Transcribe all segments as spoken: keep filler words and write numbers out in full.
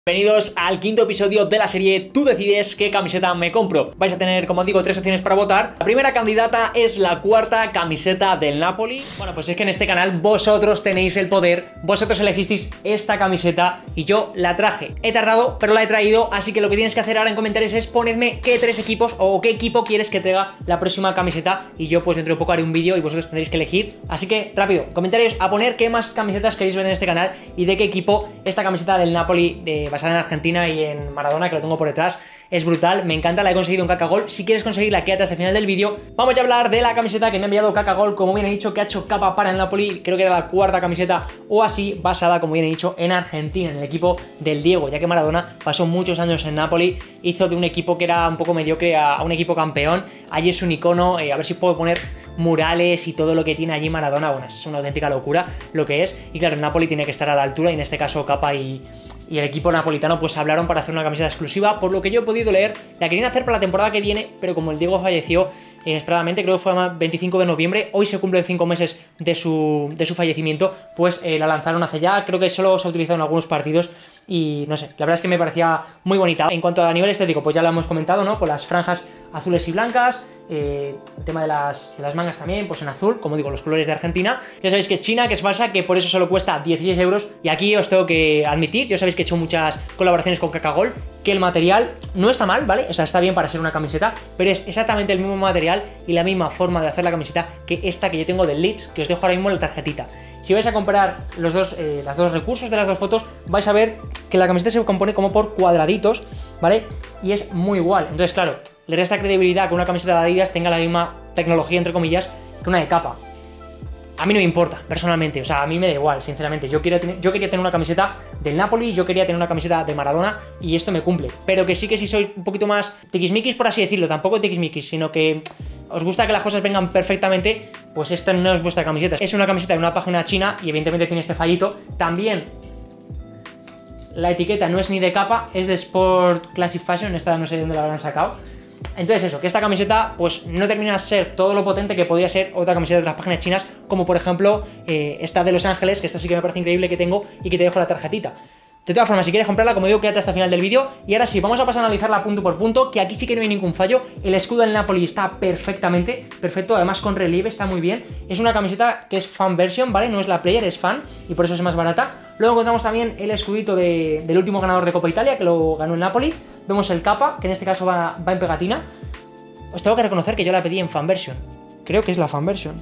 Bienvenidos al quinto episodio de la serie Tú decides qué camiseta me compro. Vais a tener, como os digo, tres opciones para votar. La primera candidata es la cuarta camiseta del Napoli. Bueno, pues es que en este canal vosotros tenéis el poder. Vosotros elegisteis esta camiseta y yo la traje. He tardado, pero la he traído, así que lo que tienes que hacer ahora en comentarios es ponedme qué tres equipos o qué equipo quieres que traiga la próxima camiseta y yo pues dentro de poco haré un vídeo y vosotros tendréis que elegir. Así que rápido, comentarios a poner qué más camisetas queréis ver en este canal y de qué equipo esta camiseta del Napoli de basada en Argentina y en Maradona, que lo tengo por detrás, es brutal, me encanta, la he conseguido en Kakagol. Si quieres conseguirla, quédate hasta el final del vídeo. Vamos a hablar de la camiseta que me ha enviado Kakagol, como bien he dicho, que ha hecho capa para el Napoli, creo que era la cuarta camiseta o así, basada, como bien he dicho, en Argentina, en el equipo del Diego, ya que Maradona pasó muchos años en Napoli, hizo de un equipo que era un poco mediocre a, a un equipo campeón. Allí es un icono, eh, a ver si puedo poner murales y todo lo que tiene allí Maradona. Bueno, es una auténtica locura lo que es, y claro, el Napoli tiene que estar a la altura, y en este caso Capa y... y el equipo napolitano pues hablaron para hacer una camiseta exclusiva. Por lo que yo he podido leer, la querían hacer para la temporada que viene, pero como el Diego falleció inesperadamente, creo que fue el veinticinco de noviembre, hoy se cumplen cinco meses de su, de su fallecimiento, pues eh, la lanzaron hace ya, creo que solo se ha utilizado en algunos partidos y no sé, la verdad es que me parecía muy bonita. En cuanto a nivel estético, pues ya lo hemos comentado, ¿no? Con las franjas azules y blancas, eh, el tema de las, de las mangas también, pues en azul, como digo, los colores de Argentina. Ya sabéis que China, que es falsa, que por eso solo cuesta dieciséis euros, y aquí os tengo que admitir, ya sabéis que he hecho muchas colaboraciones con Kakagol, que el material no está mal, ¿vale? O sea, está bien para ser una camiseta, pero es exactamente el mismo material y la misma forma de hacer la camiseta que esta que yo tengo del Leeds, que os dejo ahora mismo en la tarjetita. Si vais a comparar los dos, eh, los dos recursos de las dos fotos, vais a ver que la camiseta se compone como por cuadraditos, ¿vale? Y es muy igual. Entonces, claro, le resta credibilidad que una camiseta de Adidas tenga la misma tecnología, entre comillas, que una de Capa. A mí no me importa, personalmente, o sea, a mí me da igual, sinceramente. Yo, quiero tener, yo quería tener una camiseta del Napoli, yo quería tener una camiseta de Maradona y esto me cumple. Pero que sí que si sois un poquito más tiquismiquis, por así decirlo, tampoco tiquismiquis, sino que os gusta que las cosas vengan perfectamente, pues esta no es vuestra camiseta. Es una camiseta de una página china y evidentemente tiene este fallito. También la etiqueta no es ni de Capa, es de Sport Classic Fashion, esta no sé de dónde la habrán sacado. Entonces eso, que esta camiseta pues no termina de ser todo lo potente que podría ser otra camiseta de otras páginas chinas, como por ejemplo eh, esta de Los Ángeles, que esta sí que me parece increíble que tengo y que te dejo la tarjetita. De todas formas, si quieres comprarla, como digo, quédate hasta el final del vídeo. Y ahora sí, vamos a pasar a analizarla punto por punto, que aquí sí que no hay ningún fallo. El escudo del Napoli está perfectamente, perfecto, además con relieve, está muy bien. Es una camiseta que es fan version, ¿vale? No es la player, es fan, y por eso es más barata. Luego encontramos también el escudito de, del último ganador de Copa Italia, que lo ganó el Napoli. Vemos el Capa, que en este caso va, va en pegatina. Os tengo que reconocer que yo la pedí en fan version. Creo que es la fan version.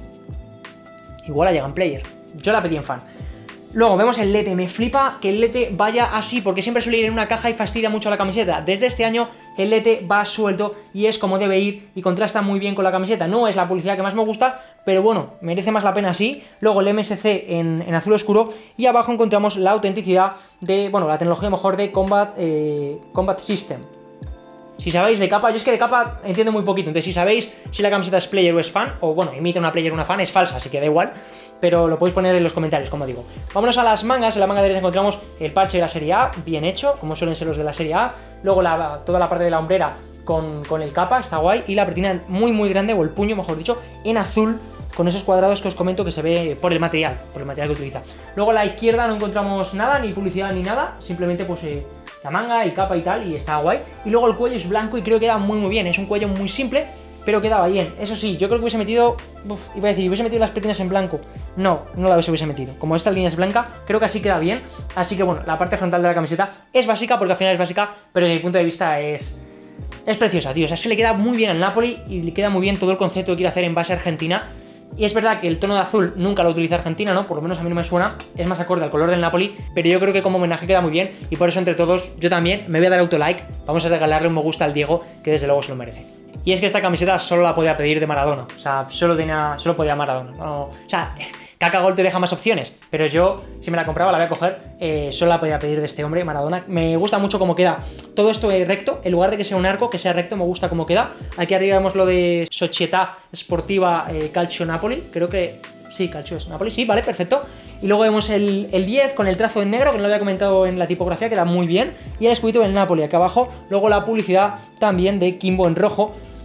Igual la llega en player. Yo la pedí en fan. Luego vemos el lete, me flipa que el lete vaya así, porque siempre suele ir en una caja y fastidia mucho la camiseta. Desde este año el lete va suelto y es como debe ir y contrasta muy bien con la camiseta. No es la publicidad que más me gusta, pero bueno, merece más la pena así. Luego el M S C en, en azul oscuro y abajo encontramos la autenticidad de, bueno, la tecnología mejor de Combat, eh, Combat System. Si sabéis de Capa, yo es que de Capa entiendo muy poquito, entonces si sabéis si la camiseta es player o es fan, o bueno, imita una player o una fan, es falsa, así que da igual, pero lo podéis poner en los comentarios, como digo. Vámonos a las mangas. En la manga derecha encontramos el parche de la serie A, bien hecho, como suelen ser los de la serie A. Luego la, toda la parte de la hombrera con, con el Capa, está guay, y la pretina muy muy grande, o el puño mejor dicho, en azul, con esos cuadrados que os comento que se ve por el material, por el material que utiliza. Luego a la izquierda no encontramos nada, ni publicidad ni nada, simplemente pues eh, la manga, el Capa y tal, y está guay. Y luego el cuello es blanco y creo que queda muy muy bien, es un cuello muy simple, pero quedaba bien. Eso sí, yo creo que hubiese metido, uf, iba a decir, hubiese metido las petinas en blanco. No, no la hubiese metido. Como esta línea es blanca, creo que así queda bien. Así que bueno, la parte frontal de la camiseta es básica, porque al final es básica, pero desde mi punto de vista es... es preciosa, tío. O sea, es que le queda muy bien al Napoli y le queda muy bien todo el concepto que quiere hacer en base a Argentina. Y es verdad que el tono de azul nunca lo utiliza Argentina, ¿no? Por lo menos a mí no me suena, es más acorde al color del Napoli, pero yo creo que como homenaje queda muy bien y por eso entre todos, yo también me voy a dar autolike, vamos a regalarle un me gusta al Diego, que desde luego se lo merece. Y es que esta camiseta solo la podía pedir de Maradona, o sea, solo tenía, solo podía Maradona, no, o sea... Kakagol te deja más opciones, pero yo, si me la compraba, la voy a coger, eh, solo la podía pedir de este hombre, Maradona. Me gusta mucho cómo queda todo esto recto, en lugar de que sea un arco, que sea recto, me gusta cómo queda. Aquí arriba vemos lo de Società Sportiva eh, Calcio Napoli, creo que... sí, Calcio es Napoli, sí, vale, perfecto. Y luego vemos el, el diez con el trazo en negro, que no lo había comentado en la tipografía, queda muy bien. Y el escudito del Napoli, acá abajo. Luego la publicidad también de Kimbo en rojo,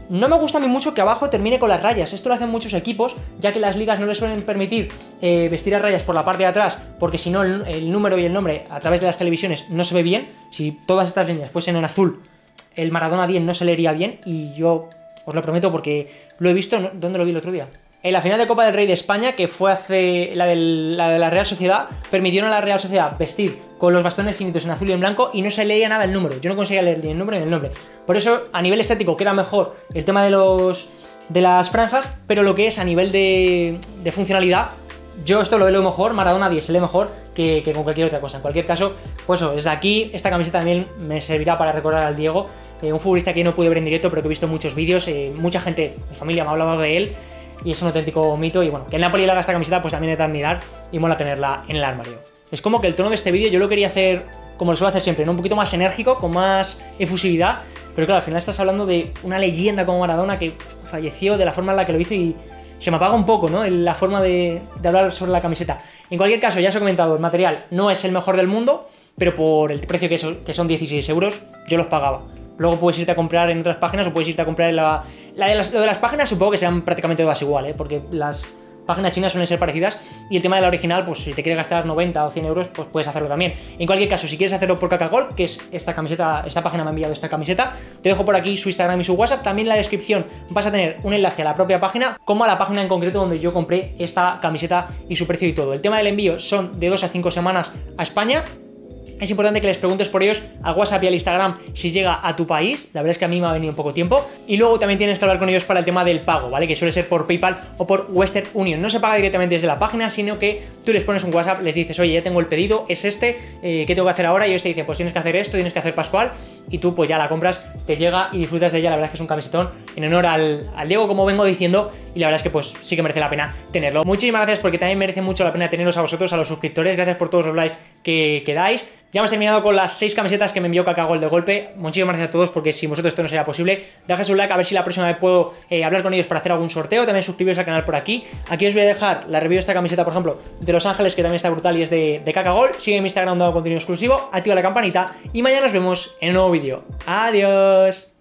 No me gusta a mí mucho que abajo termine con las rayas. Esto lo hacen muchos equipos, ya que las ligas no les suelen permitir eh, vestir a rayas por la parte de atrás, porque si no el, el número y el nombre a través de las televisiones no se ve bien. Si todas estas líneas fuesen en azul, el Maradona diez no se leería bien, y yo os lo prometo porque lo he visto. ¿Dónde lo vi el otro día? En la final de Copa del Rey de España, que fue hace la, del, la de la Real Sociedad, permitieron a la Real Sociedad vestir con los bastones finitos en azul y en blanco y no se leía nada el número. Yo no conseguía leer ni el número ni el nombre. Por eso, a nivel estético, queda mejor el tema de los de las franjas, pero lo que es a nivel de, de funcionalidad, yo esto lo veo mejor. Maradona diez se lee mejor que, que con cualquier otra cosa. En cualquier caso, pues eso, desde aquí esta camiseta también me servirá para recordar al Diego, eh, un futbolista que no pude ver en directo, pero que he visto muchos vídeos. Eh, mucha gente, mi familia me ha hablado de él, y es un auténtico mito. Y bueno, que el Napoli le haga esta camiseta pues también es de admirar y mola tenerla en el armario. Es como que el tono de este vídeo yo lo quería hacer como lo suelo hacer siempre, ¿no? Un poquito más enérgico, con más efusividad, pero claro, al final estás hablando de una leyenda como Maradona que falleció de la forma en la que lo hizo y se me apaga un poco, ¿no? La forma de, de hablar sobre la camiseta. En cualquier caso, ya os he comentado, el material no es el mejor del mundo, pero por el precio que, so, que son dieciséis euros, yo los pagaba. Luego puedes irte a comprar en otras páginas o puedes irte a comprar en la... la de las, lo de las páginas supongo que sean prácticamente todas igual, ¿eh? Porque las páginas chinas suelen ser parecidas, y el tema de la original, pues si te quieres gastar noventa o cien euros, pues puedes hacerlo también. En cualquier caso, si quieres hacerlo por Cacagol, que es esta camiseta, esta página me ha enviado esta camiseta, te dejo por aquí su Instagram y su WhatsApp. También en la descripción vas a tener un enlace a la propia página, como a la página en concreto donde yo compré esta camiseta y su precio y todo. El tema del envío son de dos a cinco semanas a España. Es importante que les preguntes por ellos al WhatsApp y al Instagram si llega a tu país. La verdad es que a mí me ha venido un poco tiempo. Y luego también tienes que hablar con ellos para el tema del pago, ¿vale? Que suele ser por PayPal o por Western Union. No se paga directamente desde la página, sino que tú les pones un WhatsApp, les dices, oye, ya tengo el pedido, es este, eh, ¿qué tengo que hacer ahora? Y ellos te dicen, pues tienes que hacer esto, tienes que hacer Pascual. Y tú pues ya la compras, te llega y disfrutas de ella. La verdad es que es un camisetón en honor al, al Diego, como vengo diciendo. Y la verdad es que pues sí que merece la pena tenerlo. Muchísimas gracias, porque también merece mucho la pena teneros a vosotros, a los suscriptores. Gracias por todos los likes que, que dais. Ya hemos terminado con las seis camisetas que me envió Cacagol de golpe. Muchísimas gracias a todos, porque sin vosotros esto no sería posible. Dejad un like, a ver si la próxima vez puedo eh, hablar con ellos para hacer algún sorteo. También suscribiros al canal por aquí. Aquí os voy a dejar la review de esta camiseta, por ejemplo, de Los Ángeles, que también está brutal y es de, de Cacagol. Sigue en mi Instagram dando contenido exclusivo, activa la campanita y mañana nos vemos en un nuevo vídeo. Adiós.